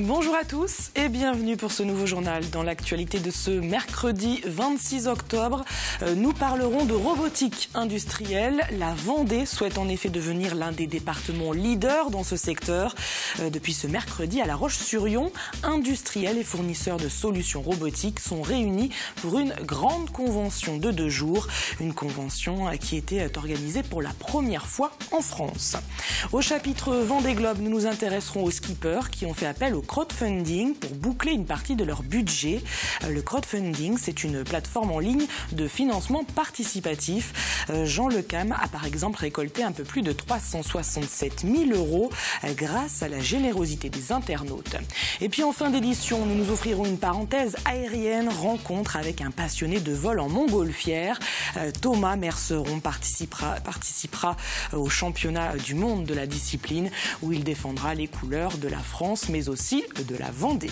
Bonjour à tous et bienvenue pour ce nouveau journal. Dans l'actualité de ce mercredi 26 octobre, nous parlerons de robotique industrielle. La Vendée souhaite en effet devenir l'un des départements leaders dans ce secteur. Depuis ce mercredi, à La Roche-sur-Yon, industriels et fournisseurs de solutions robotiques sont réunis pour une grande convention de 2 jours. Une convention qui était organisée pour la première fois en France. Au chapitre Vendée Globe, nous nous intéresserons aux skippers qui ont fait appel au crowdfunding pour boucler une partie de leur budget. Le crowdfunding, c'est une plateforme en ligne de financement participatif. Jean Lecam a par exemple récolté un peu plus de 367 000 € grâce à la générosité des internautes. Et puis en fin d'édition, nous nous offrirons une parenthèse aérienne, rencontre avec un passionné de vol en montgolfière. Thomas Merceron participera au championnat du monde de la discipline où il défendra les couleurs de la France mais aussi de la Vendée.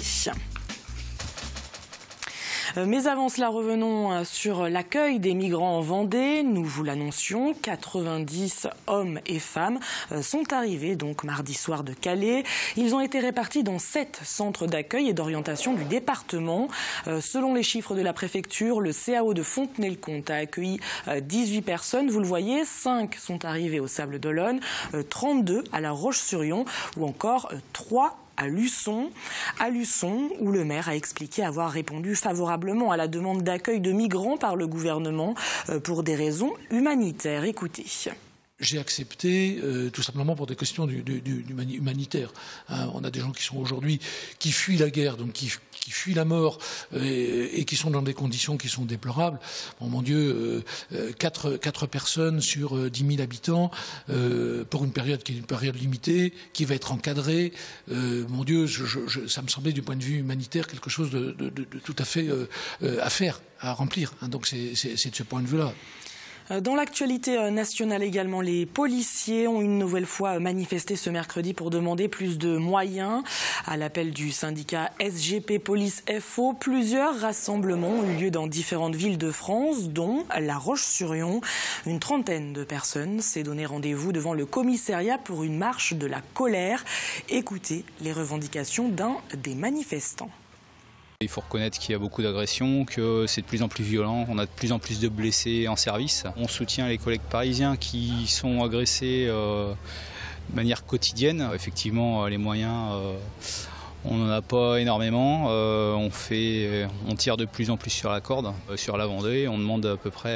Mais avant cela, revenons sur l'accueil des migrants en Vendée. Nous vous l'annoncions, 90 hommes et femmes sont arrivés donc mardi soir de Calais. Ils ont été répartis dans 7 centres d'accueil et d'orientation du département. Selon les chiffres de la préfecture, le CAO de Fontenay-le-Comte a accueilli 18 personnes. Vous le voyez, 5 sont arrivés au Sable d'Olonne, 32 à La Roche-sur-Yon ou encore 3 à Luçon, où le maire a expliqué avoir répondu favorablement à la demande d'accueil de migrants par le gouvernement pour des raisons humanitaires. Écoutez. J'ai accepté tout simplement pour des questions humanitaires. On a des gens qui sont aujourd'hui, qui fuient la guerre, donc qui fuient la mort et qui sont dans des conditions qui sont déplorables. Bon, mon Dieu, 4 personnes sur 10 000 habitants pour une période qui est une période limitée, qui va être encadrée. Mon Dieu, ça me semblait du point de vue humanitaire quelque chose de tout à fait à faire, à remplir. Donc c'est de ce point de vue-là. Dans l'actualité nationale également, les policiers ont une nouvelle fois manifesté ce mercredi pour demander plus de moyens. À l'appel du syndicat SGP Police FO, plusieurs rassemblements ont eu lieu dans différentes villes de France, dont La Roche-sur-Yon. Une trentaine de personnes s'est donné rendez-vous devant le commissariat pour une marche de la colère. Écoutez les revendications d'un des manifestants. Il faut reconnaître qu'il y a beaucoup d'agressions, que c'est de plus en plus violent, on a de plus en plus de blessés en service. On soutient les collègues parisiens qui sont agressés de manière quotidienne. Effectivement, les moyens, on n'en a pas énormément. On tire de plus en plus sur la corde, sur la Vendée. On demande à peu près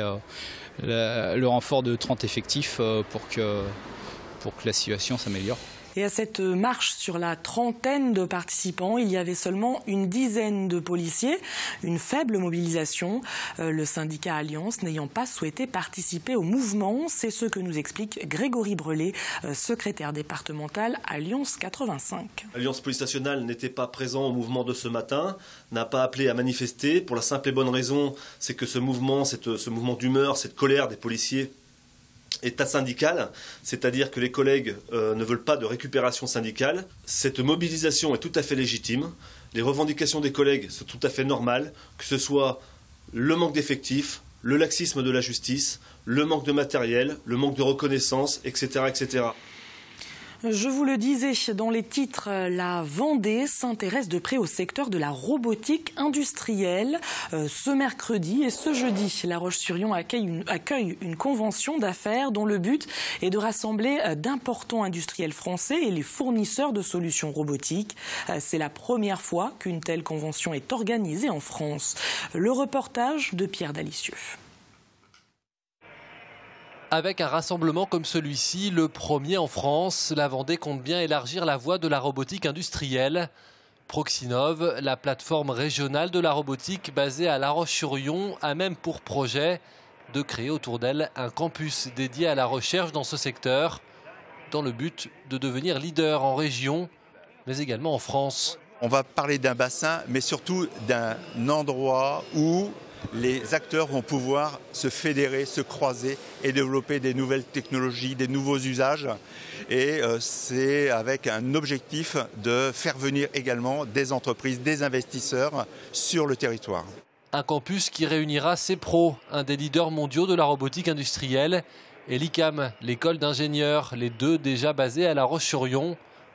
le renfort de 30 effectifs pour que la situation s'améliore. Et à cette marche sur la trentaine de participants, il y avait seulement une dizaine de policiers, une faible mobilisation. Le syndicat Alliance n'ayant pas souhaité participer au mouvement, c'est ce que nous explique Grégory Brelet, secrétaire départemental Alliance 85. Alliance Police Nationale n'était pas présent au mouvement de ce matin, n'a pas appelé à manifester pour la simple et bonne raison, c'est que ce mouvement d'humeur, cette colère des policiers est asyndical, c'est-à-dire que les collègues ne veulent pas de récupération syndicale. Cette mobilisation est tout à fait légitime. Les revendications des collègues sont tout à fait normales, que ce soit le manque d'effectifs, le laxisme de la justice, le manque de matériel, le manque de reconnaissance, etc., etc. Je vous le disais dans les titres, la Vendée s'intéresse de près au secteur de la robotique industrielle. Ce mercredi et ce jeudi, La Roche-sur-Yon accueille une convention d'affaires dont le but est de rassembler d'importants industriels français et les fournisseurs de solutions robotiques. C'est la première fois qu'une telle convention est organisée en France. Le reportage de Pierre Dalicieux. Avec un rassemblement comme celui-ci, le premier en France, la Vendée compte bien élargir la voie de la robotique industrielle. Proxinov, la plateforme régionale de la robotique basée à La Roche-sur-Yon, a même pour projet de créer autour d'elle un campus dédié à la recherche dans ce secteur, dans le but de devenir leader en région, mais également en France. On va parler d'un bassin, mais surtout d'un endroit où les acteurs vont pouvoir se fédérer, se croiser et développer des nouvelles technologies, des nouveaux usages. Et c'est avec un objectif de faire venir également des entreprises, des investisseurs sur le territoire. Un campus qui réunira CEPRO, un des leaders mondiaux de la robotique industrielle, et l'ICAM, l'école d'ingénieurs, les deux déjà basés à La Roche-sur-Yon,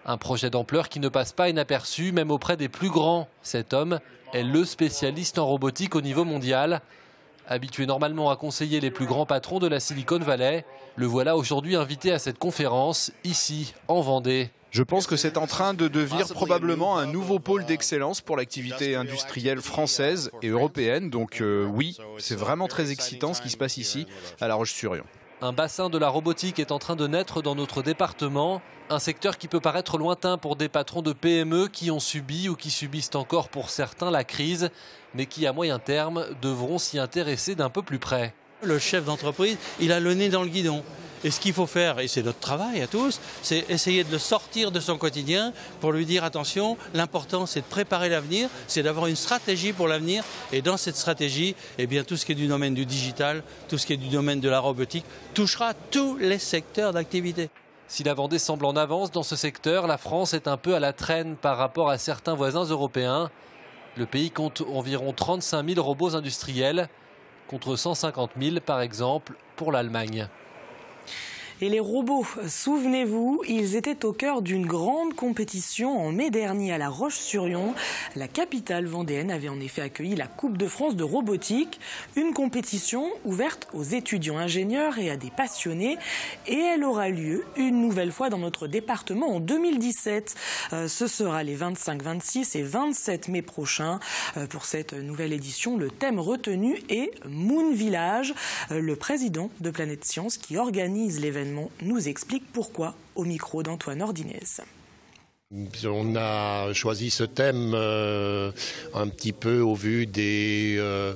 Un projet d'ampleur qui ne passe pas inaperçu, même auprès des plus grands. Cet homme est le spécialiste en robotique au niveau mondial. Habitué normalement à conseiller les plus grands patrons de la Silicon Valley, le voilà aujourd'hui invité à cette conférence, ici, en Vendée. Je pense que c'est en train de devenir probablement un nouveau pôle d'excellence pour l'activité industrielle française et européenne. Donc oui, c'est vraiment très excitant ce qui se passe ici, à La Roche-sur-Yon. Un bassin de la robotique est en train de naître dans notre département. Un secteur qui peut paraître lointain pour des patrons de PME qui ont subi ou qui subissent encore pour certains la crise, mais qui à moyen terme devront s'y intéresser d'un peu plus près. Le chef d'entreprise, il a le nez dans le guidon. Et ce qu'il faut faire, et c'est notre travail à tous, c'est essayer de le sortir de son quotidien pour lui dire attention, l'important c'est de préparer l'avenir, c'est d'avoir une stratégie pour l'avenir. Et dans cette stratégie, eh bien, tout ce qui est du domaine du digital, tout ce qui est du domaine de la robotique, touchera tous les secteurs d'activité. Si la Vendée semble en avance dans ce secteur, la France est un peu à la traîne par rapport à certains voisins européens. Le pays compte environ 35 000 robots industriels, contre 150 000 par exemple pour l'Allemagne. Et les robots, souvenez-vous, ils étaient au cœur d'une grande compétition en mai dernier à La Roche-sur-Yon. La capitale vendéenne avait en effet accueilli la Coupe de France de robotique, une compétition ouverte aux étudiants ingénieurs et à des passionnés. Et elle aura lieu une nouvelle fois dans notre département en 2017. Ce sera les 25, 26 et 27 mai prochains. Pour cette nouvelle édition, le thème retenu est Moon Village. Le président de Planète Science qui organise l'événement nous explique pourquoi au micro d'Antoine Ordinez. On a choisi ce thème un petit peu au vu des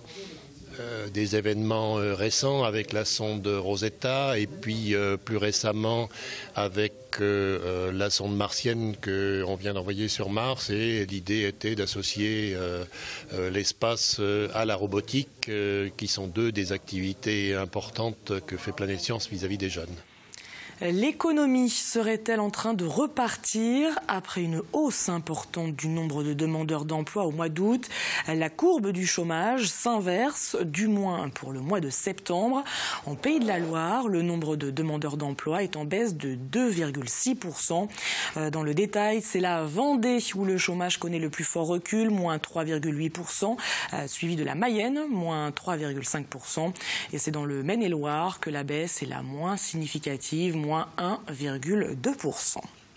événements récents avec la sonde Rosetta et puis plus récemment avec la sonde martienne qu'on vient d'envoyer sur Mars, et l'idée était d'associer l'espace à la robotique qui sont deux des activités importantes que fait Planète Science vis-à-vis des jeunes. L'économie serait-elle en train de repartir après une hausse importante du nombre de demandeurs d'emploi au mois d'août? La courbe du chômage s'inverse, du moins pour le mois de septembre. En Pays de la Loire, le nombre de demandeurs d'emploi est en baisse de 2,6%. Dans le détail, c'est la Vendée où le chômage connaît le plus fort recul, moins 3,8%, suivi de la Mayenne, moins 3,5%. Et c'est dans le Maine-et-Loire que la baisse est la moins significative, moins 1,2%.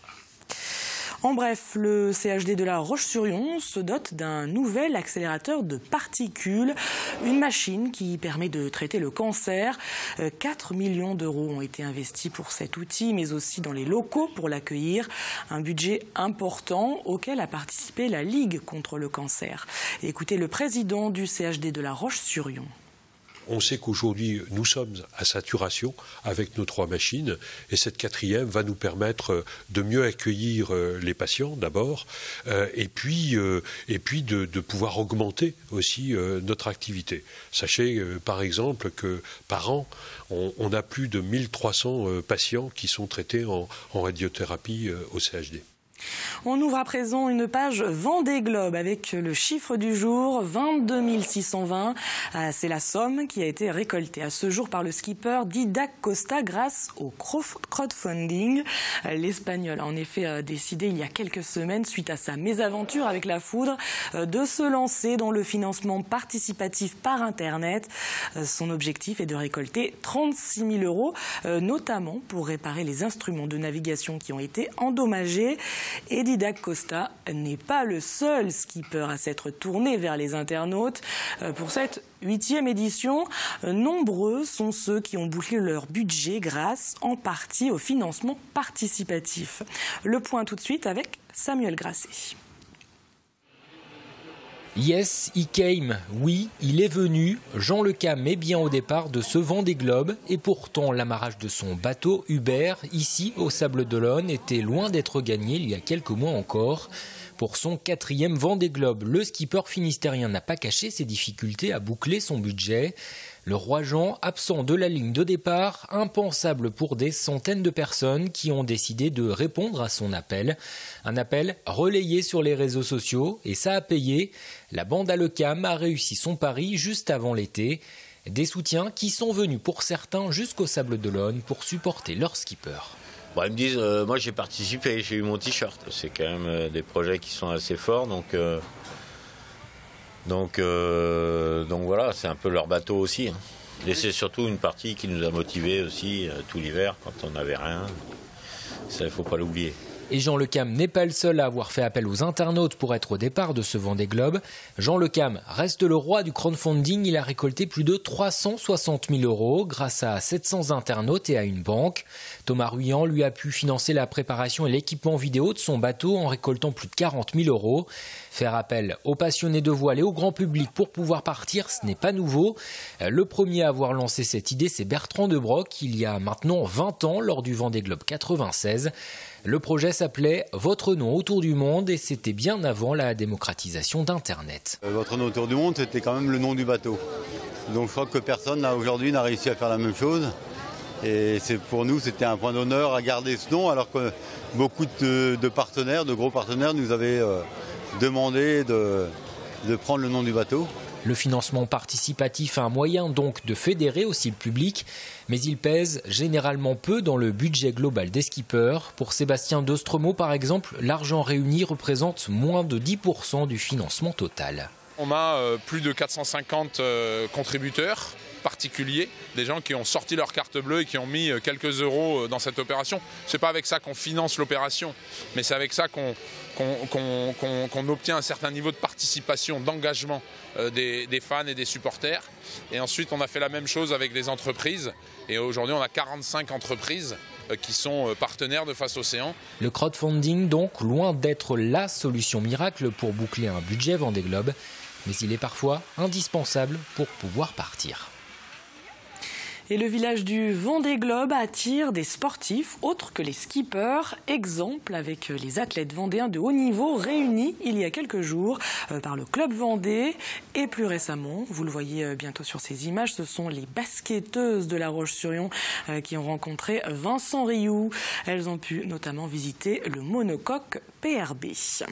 En bref, le CHD de La Roche-sur-Yon se dote d'un nouvel accélérateur de particules, une machine qui permet de traiter le cancer. 4 millions d'euros ont été investis pour cet outil, mais aussi dans les locaux pour l'accueillir. Un budget important auquel a participé la Ligue contre le cancer. Écoutez le président du CHD de La Roche-sur-Yon. On sait qu'aujourd'hui, nous sommes à saturation avec nos 3 machines, et cette 4e va nous permettre de mieux accueillir les patients d'abord, et puis de pouvoir augmenter aussi notre activité. Sachez par exemple que par an, on a plus de 1300 patients qui sont traités en radiothérapie au CHD. On ouvre à présent une page Vendée Globe avec le chiffre du jour, 22 620. C'est la somme qui a été récoltée à ce jour par le skipper Didac Costa grâce au crowdfunding. L'Espagnol a en effet décidé il y a quelques semaines, suite à sa mésaventure avec la foudre, de se lancer dans le financement participatif par Internet. Son objectif est de récolter 36 000 euros, notamment pour réparer les instruments de navigation qui ont été endommagés. Et Didac Costa n'est pas le seul skipper à s'être tourné vers les internautes. Pour cette 8e édition, nombreux sont ceux qui ont bouclé leur budget grâce en partie au financement participatif. Le point tout de suite avec Samuel Grasset. Yes, he came. Oui, il est venu. Jean Lecam est bien au départ de ce Vendée Globe, et pourtant l'amarrage de son bateau Hubert, ici au Sables d'Olonne, était loin d'être gagné il y a quelques mois encore. Pour son 4e Vendée Globe, le skipper finistérien n'a pas caché ses difficultés à boucler son budget. Le roi Jean, absent de la ligne de départ, impensable pour des centaines de personnes qui ont décidé de répondre à son appel. Un appel relayé sur les réseaux sociaux, et ça a payé. La bande à Lecam a réussi son pari juste avant l'été. Des soutiens qui sont venus pour certains jusqu'au Sables d'Olonne pour supporter leur skipper. Bon, ils me disent, moi j'ai participé, j'ai eu mon t-shirt. C'est quand même des projets qui sont assez forts, donc voilà, c'est un peu leur bateau aussi. Hein. Et c'est surtout une partie qui nous a motivés aussi tout l'hiver quand on n'avait rien. Ça, il ne faut pas l'oublier. Et Jean Le Cam n'est pas le seul à avoir fait appel aux internautes pour être au départ de ce Vendée Globe. Jean Le Cam reste le roi du crowdfunding. Il a récolté plus de 360 000 € grâce à 700 internautes et à une banque. Thomas Ruyant lui a pu financer la préparation et l'équipement vidéo de son bateau en récoltant plus de 40 000 €. Faire appel aux passionnés de voile et au grand public pour pouvoir partir, ce n'est pas nouveau. Le premier à avoir lancé cette idée, c'est Bertrand De Broc, il y a maintenant 20 ans lors du Vendée Globe 96. Le projet s'appelait « Votre nom autour du monde » et c'était bien avant la démocratisation d'Internet. Votre nom autour du monde, c'était quand même le nom du bateau. Donc je crois que personne aujourd'hui n'a réussi à faire la même chose. Et pour nous, c'était un point d'honneur à garder ce nom, alors que beaucoup de partenaires, de gros partenaires, nous avaient demandé de prendre le nom du bateau. Le financement participatif a un moyen donc de fédérer aussi le public, mais il pèse généralement peu dans le budget global des skippers. Pour Sébastien Dostremo par exemple, l'argent réuni représente moins de 10% du financement total. On a plus de 450 contributeurs particuliers, des gens qui ont sorti leur carte bleue et qui ont mis quelques euros dans cette opération. C'est pas avec ça qu'on finance l'opération, mais c'est avec ça qu'on obtient un certain niveau de participation, d'engagement des fans et des supporters. Et ensuite, on a fait la même chose avec les entreprises. Et aujourd'hui, on a 45 entreprises qui sont partenaires de Face Océan. Le crowdfunding, donc, loin d'être la solution miracle pour boucler un budget Vendée Globe, mais il est parfois indispensable pour pouvoir partir. Et le village du Vendée Globe attire des sportifs autres que les skippers. Exemple avec les athlètes vendéens de haut niveau réunis il y a quelques jours par le Club Vendée. Et plus récemment, vous le voyez bientôt sur ces images, ce sont les basketteuses de La Roche-sur-Yon qui ont rencontré Vincent Rioux. Elles ont pu notamment visiter le monocoque PRB.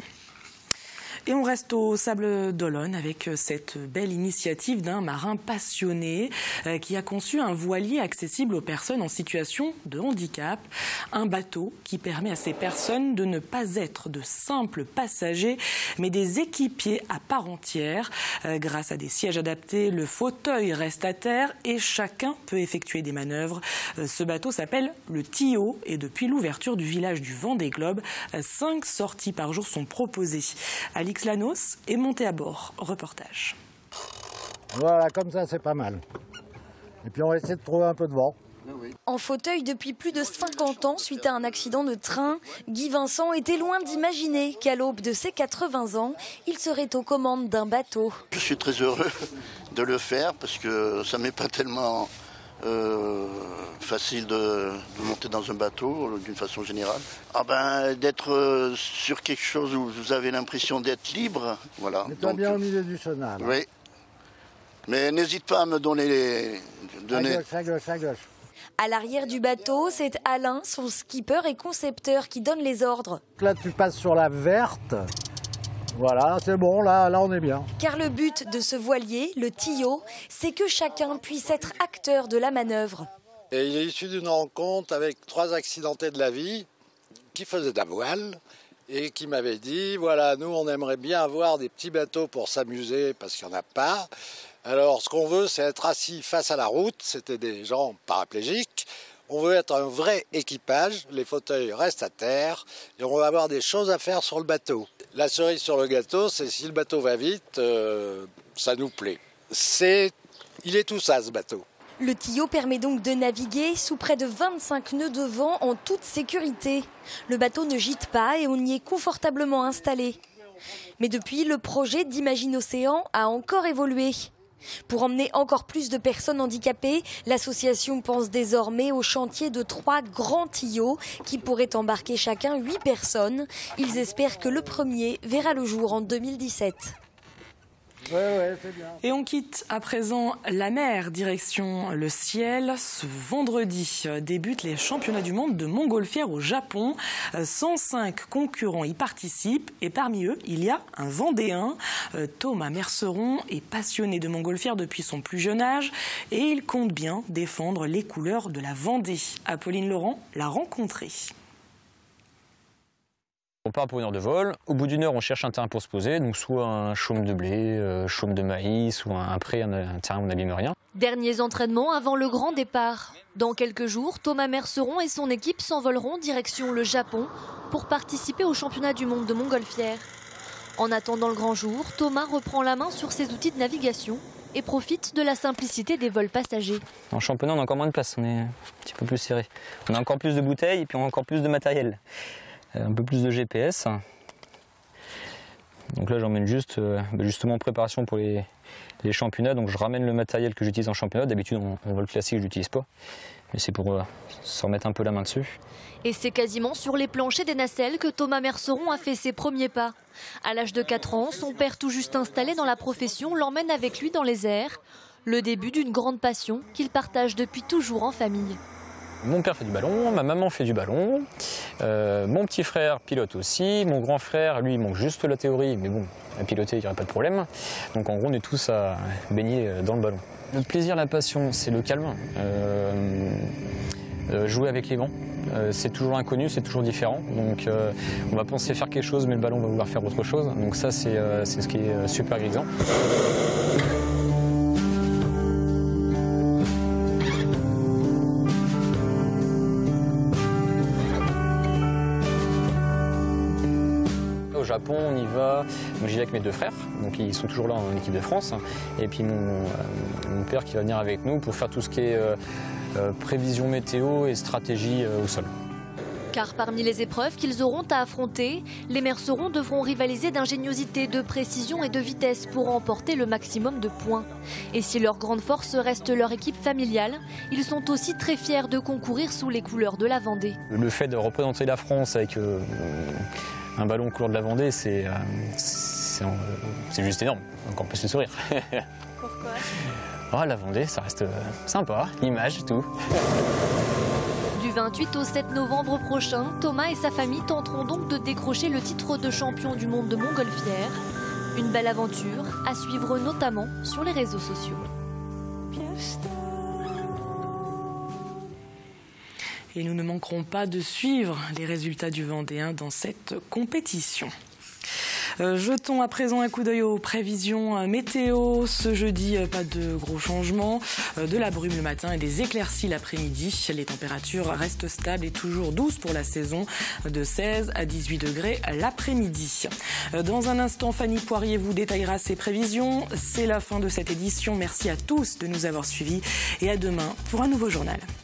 Et on reste au Sable d'Olonne avec cette belle initiative d'un marin passionné qui a conçu un voilier accessible aux personnes en situation de handicap. Un bateau qui permet à ces personnes de ne pas être de simples passagers, mais des équipiers à part entière. Grâce à des sièges adaptés, le fauteuil reste à terre et chacun peut effectuer des manœuvres. Ce bateau s'appelle le Tio et depuis l'ouverture du village du Vendée Globe, 5 sorties par jour sont proposées. Alix Lanos est monté à bord. Reportage. Voilà, comme ça c'est pas mal. Et puis on va essayer de trouver un peu de vent. En fauteuil depuis plus de 50 ans suite à un accident de train, Guy Vincent était loin d'imaginer qu'à l'aube de ses 80 ans, il serait aux commandes d'un bateau. Je suis très heureux de le faire parce que ça m'est pas tellement facile de monter dans un bateau d'une façon générale. D'être sur quelque chose où vous avez l'impression d'être libre, voilà. Mais toi bien au milieu du chenal. Oui. Mais n'hésite pas à me donner les... À gauche. À l'arrière du bateau, c'est Alain, son skipper et concepteur, qui donne les ordres. Là, tu passes sur la verte. Voilà, c'est bon, là on est bien. Car le but de ce voilier, le Tio, c'est que chacun puisse être acteur de la manœuvre. Et il est issu d'une rencontre avec 3 accidentés de la vie qui faisaient de la voile et qui m'avaient dit, voilà, nous on aimerait bien avoir des petits bateaux pour s'amuser parce qu'il n'y en a pas. Alors ce qu'on veut, c'est être assis face à la route, c'était des gens paraplégiques. On veut être un vrai équipage, les fauteuils restent à terre et on va avoir des choses à faire sur le bateau. La cerise sur le gâteau, c'est si le bateau va vite, ça nous plaît. Il est tout ça, ce bateau. Le Tio permet donc de naviguer sous près de 25 nœuds de vent en toute sécurité. Le bateau ne gîte pas et on y est confortablement installé. Mais depuis, le projet d'Imagine Océan a encore évolué. Pour emmener encore plus de personnes handicapées, l'association pense désormais au chantier de 3 grands Tios qui pourraient embarquer chacun 8 personnes. Ils espèrent que le premier verra le jour en 2017. Ouais, c'est bien. Et on quitte à présent la mer, direction le ciel. Ce vendredi débutent les championnats du monde de montgolfière au Japon. 105 concurrents y participent et parmi eux, il y a un Vendéen. Thomas Merceron est passionné de montgolfière depuis son plus jeune âge et il compte bien défendre les couleurs de la Vendée. Apolline Laurent l'a rencontré. On part pour 1 heure de vol. Au bout d'1 heure, on cherche un terrain pour se poser, donc soit un chaume de blé, chaume de maïs, ou un pré, un terrain où on n'abîme rien. Derniers entraînements avant le grand départ. Dans quelques jours, Thomas Merceron et son équipe s'envoleront direction le Japon pour participer au championnat du monde de montgolfière. En attendant le grand jour, Thomas reprend la main sur ses outils de navigation et profite de la simplicité des vols passagers. En championnat, on a encore moins de place, on est un petit peu plus serré. On a encore plus de bouteilles et puis on a encore plus de matériel. Un peu plus de GPS. Donc là j'emmène justement en préparation pour les championnats, donc je ramène le matériel que j'utilise en championnat. D'habitude en vol classique je l'utilise pas, mais c'est pour se remettre un peu la main dessus. Et c'est quasiment sur les planchers des nacelles que Thomas Merceron a fait ses premiers pas. À l'âge de 4 ans, son père tout juste installé dans la profession l'emmène avec lui dans les airs. Le début d'une grande passion qu'il partage depuis toujours en famille. Mon père fait du ballon, ma maman fait du ballon, mon petit frère pilote aussi, mon grand frère, lui, il manque juste la théorie, mais bon, à piloter, il n'y aurait pas de problème. Donc en gros, on est tous à baigner dans le ballon. Le plaisir, la passion, c'est le calme. Jouer avec les vents, c'est toujours inconnu, c'est toujours différent. Donc on va penser faire quelque chose, mais le ballon va vouloir faire autre chose. Donc ça, c'est ce qui est super grisant. Au Japon, on y va, j'y vais avec mes 2 frères, donc ils sont toujours là en équipe de France, et puis mon père qui va venir avec nous pour faire tout ce qui est prévision météo et stratégie au sol. Car parmi les épreuves qu'ils auront à affronter, les Mercerons devront rivaliser d'ingéniosité, de précision et de vitesse pour remporter le maximum de points. Et si leur grande force reste leur équipe familiale, ils sont aussi très fiers de concourir sous les couleurs de la Vendée. Le fait de représenter la France avec un ballon couleur de la Vendée, c'est juste énorme, donc on peut se sourire. Pourquoi ? Oh, la Vendée, ça reste sympa, l'image, tout. Du 28 au 7 novembre prochain, Thomas et sa famille tenteront donc de décrocher le titre de champion du monde de montgolfière. Une belle aventure à suivre notamment sur les réseaux sociaux. Et nous ne manquerons pas de suivre les résultats du Vendéen dans cette compétition. Jetons à présent un coup d'œil aux prévisions météo. Ce jeudi, pas de gros changements. De la brume le matin et des éclaircies l'après-midi. Les températures restent stables et toujours douces pour la saison, de 16 à 18 degrés l'après-midi. Dans un instant, Fanny Poirier vous détaillera ses prévisions. C'est la fin de cette édition. Merci à tous de nous avoir suivis et à demain pour un nouveau journal.